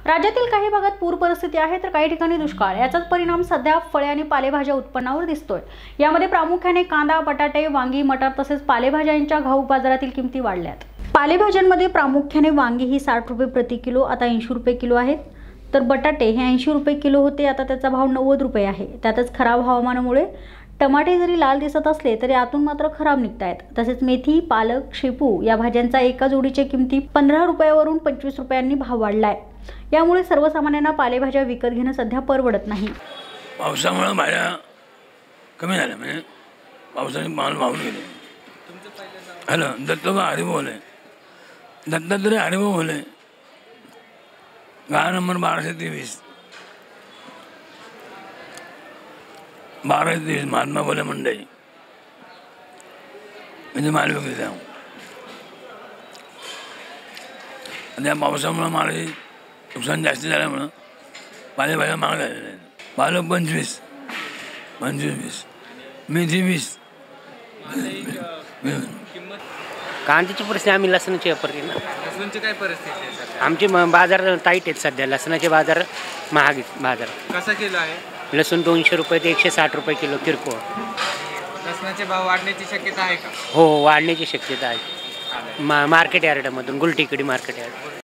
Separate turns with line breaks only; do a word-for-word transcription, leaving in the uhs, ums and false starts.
राज्यातील काही भागात पूर परिस्थिती आहे तर काही ठिकाणी दुष्काळ। याचाच परिणाम सध्या फळे आणि पालेभाज्या उत्पन्नावर दिसतोय। यामध्ये प्रामुख्याने कांदा, बटाटे, वांगी, मटार तसेच पालेभाज्यांच्या घाऊक बाजारातील किमती वाढल्यात। पालेभाज्यांमध्ये प्रामुख्याने वांगी ही साठ रुपये प्रति किलो आता ऐंशी रुपये किलो आहेत, तर बटाटे हे ऐंशी रुपये किलो होते, आता त्याचा भाव नव्वद रुपये आहे। त्यातच खराब हवामानामुळे टमाटे जरी लाल दिसत असले तरी आतून मात्र खराब निघतायत। तसेच मेथी, पालक, शेपू या भाज्यांचा एका जोडीच्या किमती पंधरा रुपयावरून पंचवीस रुपयांनी भाव वाढलाय। यामुळे सर्वसामान्यांना पालेभाज्या विकत घेणं सध्या परवडत नाही।
पावसामुळे भाज्या कमी झाल्या, म्हणजे पावसाने माल वाहून गेले। हॅलो, दत्तोबा हरिभाऊ बोले, दत्तात्रय हरिभाऊ बोले, गाळा नंबर बाराशे तेवीस बाराशे तेवीस महात्मा बोले मंडई म्हणजे माल विकले जाऊ। त्या पावसामुळे मालाची नुकसान जास्त झाल्यामुळं पालेभाज्या महाग झालेल्या आहेत। पालक पंचवीस पंचवीस वीस मेथी वीस।
कांद्याची परिस्थिती आम्ही लसणाची वापरते ना।
लसणाची काय परिस्थिती आहे सध्या?
आमचे म- बाजार टाईट आहेत सध्या, लसणाचे बाजार महाग आहेत। बाजार
कसा किलो आहे?
लसूण दोनशे रुपये ते एकशे साठ रुपये किलो किरकोळ।
लसणाचे भाव वाढण्याची शक्यता आहे का?
हो, वाढण्याची शक्यता आहे। मा मार्केट यार्डामधून, गुलटेकडी मार्केट यार्ड।